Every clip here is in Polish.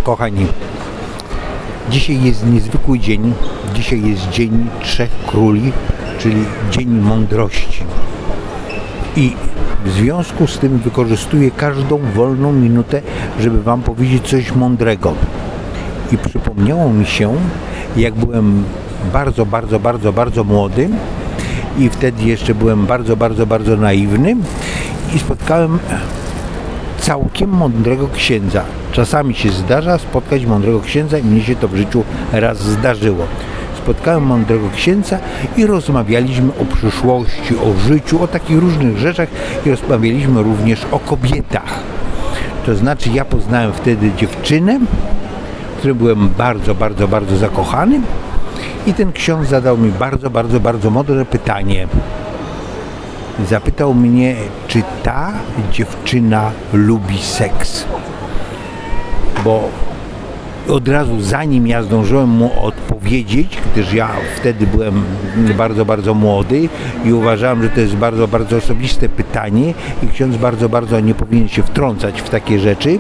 Kochani, dzisiaj jest niezwykły dzień. Dzisiaj jest Dzień Trzech Króli, czyli Dzień Mądrości. I w związku z tym wykorzystuję każdą wolną minutę, żeby Wam powiedzieć coś mądrego. I przypomniało mi się, jak byłem bardzo młody i wtedy jeszcze byłem bardzo naiwny i spotkałem całkiem mądrego księdza. Czasami się zdarza spotkać mądrego księdza i mnie się to w życiu raz zdarzyło. Spotkałem mądrego księdza i rozmawialiśmy o przyszłości, o życiu, o takich różnych rzeczach i rozmawialiśmy również o kobietach. To znaczy ja poznałem wtedy dziewczynę, w której byłem bardzo zakochany i ten ksiądz zadał mi bardzo mądre pytanie. Zapytał mnie, czy ta dziewczyna lubi seks. Bo od razu zanim ja zdążyłem mu odpowiedzieć, gdyż ja wtedy byłem bardzo młody i uważałem, że to jest bardzo osobiste pytanie i ksiądz bardzo nie powinien się wtrącać w takie rzeczy,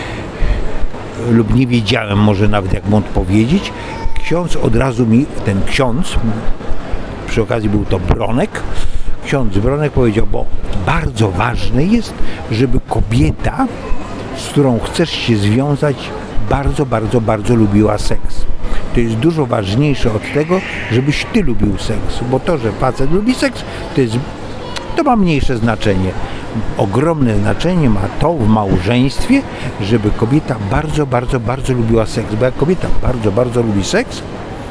lub nie wiedziałem może nawet jak mu odpowiedzieć. Ksiądz od razu mi, ten ksiądz, przy okazji był to Bronek, ksiądz Bronek powiedział, bo bardzo ważne jest, żeby kobieta, z którą chcesz się związać, bardzo lubiła seks. To jest dużo ważniejsze od tego, żebyś ty lubił seks, bo to, że facet lubi seks, to ma mniejsze znaczenie. Ogromne znaczenie ma to w małżeństwie, żeby kobieta bardzo lubiła seks, bo jak kobieta bardzo lubi seks,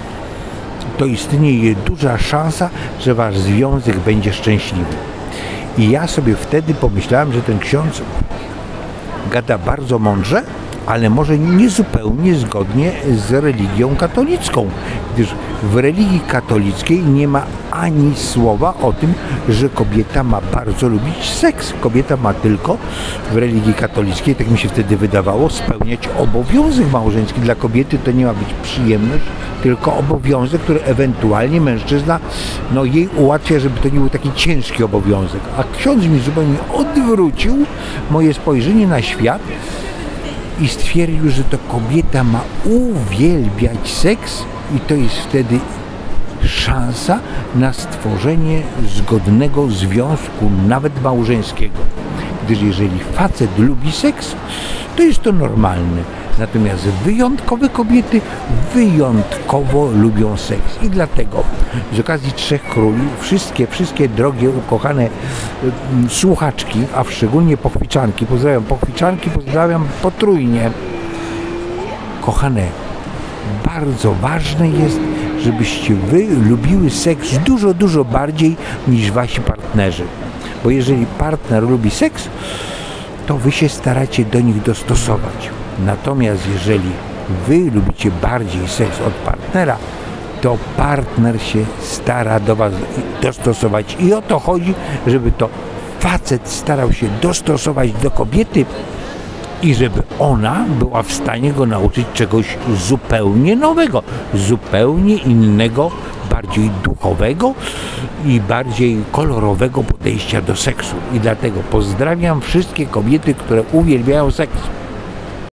to istnieje duża szansa, że wasz związek będzie szczęśliwy. I ja sobie wtedy pomyślałem, że ten ksiądz gada bardzo mądrze, ale może niezupełnie zgodnie z religią katolicką, gdyż w religii katolickiej nie ma ani słowa o tym, że kobieta ma bardzo lubić seks. Kobieta ma tylko w religii katolickiej, tak mi się wtedy wydawało, spełniać obowiązek małżeński. Dla kobiety to nie ma być przyjemność, tylko obowiązek, który ewentualnie mężczyzna jej ułatwia, żeby to nie był taki ciężki obowiązek. A ksiądz mi zupełnie odwrócił moje spojrzenie na świat i stwierdził, że to kobieta ma uwielbiać seks i to jest wtedy szansa na stworzenie zgodnego związku, nawet małżeńskiego. Gdyż jeżeli facet lubi seks, to jest to normalne. Natomiast wyjątkowe kobiety wyjątkowo lubią seks. I dlatego z okazji Trzech Króli wszystkie drogie, ukochane słuchaczki, a szczególnie pochwiczanki, pozdrawiam potrójnie. Kochane, bardzo ważne jest, żebyście wy lubiły seks dużo bardziej niż wasi partnerzy. Bo jeżeli partner lubi seks, to wy się staracie do nich dostosować. Natomiast jeżeli wy lubicie bardziej seks od partnera, to partner się stara do was dostosować. I o to chodzi, żeby to facet starał się dostosować do kobiety i żeby ona była w stanie go nauczyć czegoś zupełnie nowego, zupełnie innego, bardziej duchowego i bardziej kolorowego podejścia do seksu. I dlatego pozdrawiam wszystkie kobiety, które uwielbiają seks.